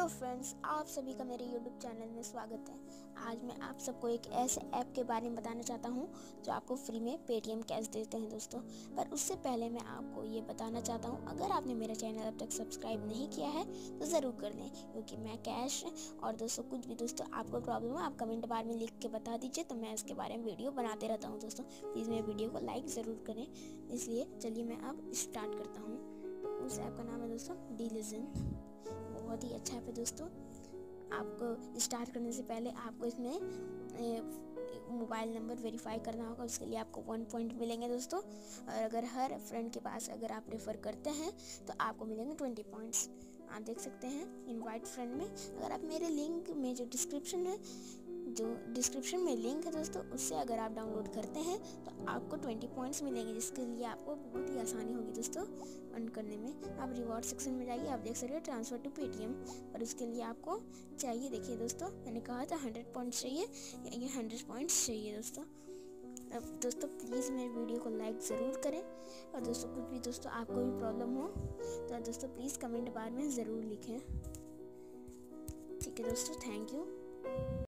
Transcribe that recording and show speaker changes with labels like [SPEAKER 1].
[SPEAKER 1] Hello friends, आप सभी का मेरे यूट्यूब चैनल में स्वागत है। आज मैं आप सबको एक ऐसे ऐप के बारे में बताना चाहता हूं जो आपको फ्री में पेटीएम कैश देते हैं दोस्तों। पर उससे पहले मैं आपको ये बताना चाहता हूं, अगर आपने मेरा चैनल अब तक सब्सक्राइब नहीं किया है तो ज़रूर कर लें, क्योंकि मैं कैश और दोस्तों कुछ भी दोस्तों आपको प्रॉब्लम है आप कमेंट बार में लिख के बता दीजिए, तो मैं इसके बारे में वीडियो बनाते रहता हूँ दोस्तों। प्लीज़ मेरे वीडियो को लाइक ज़रूर करें। इसलिए चलिए मैं अब स्टार्ट करता हूँ। उस ऐप का नाम है दोस्तों DLegend। बहुत ही अच्छा ऐप है दोस्तों। आपको स्टार्ट करने से पहले आपको इसमें मोबाइल नंबर वेरीफाई करना होगा। उसके लिए आपको 1 पॉइंट मिलेंगे दोस्तों, और अगर हर फ्रेंड के पास अगर आप रेफ़र करते हैं तो आपको मिलेंगे 20 पॉइंट्स। आप देख सकते हैं इनवाइट फ्रेंड में, अगर आप मेरे लिंक में जो डिस्क्रिप्शन में लिंक है दोस्तों, उससे अगर आप डाउनलोड करते हैं तो आपको 20 पॉइंट्स मिलेंगे, जिसके लिए आपको बहुत ही आसानी होगी दोस्तों अर्न करने में। आप रिवॉर्ड सेक्शन में जाइए, आप देख सकते हैं ट्रांसफ़र टू पेटीएम, और उसके लिए आपको चाहिए, देखिए दोस्तों मैंने कहा था 100 पॉइंट्स चाहिए, ये 100 पॉइंट्स चाहिए दोस्तों। अब दोस्तों प्लीज़ मेरे वीडियो को लाइक ज़रूर करें, और दोस्तों कुछ भी दोस्तों आपको भी प्रॉब्लम हो तो दोस्तों प्लीज़ कमेंट बार में ज़रूर लिखें। ठीक है दोस्तों, थैंक यू।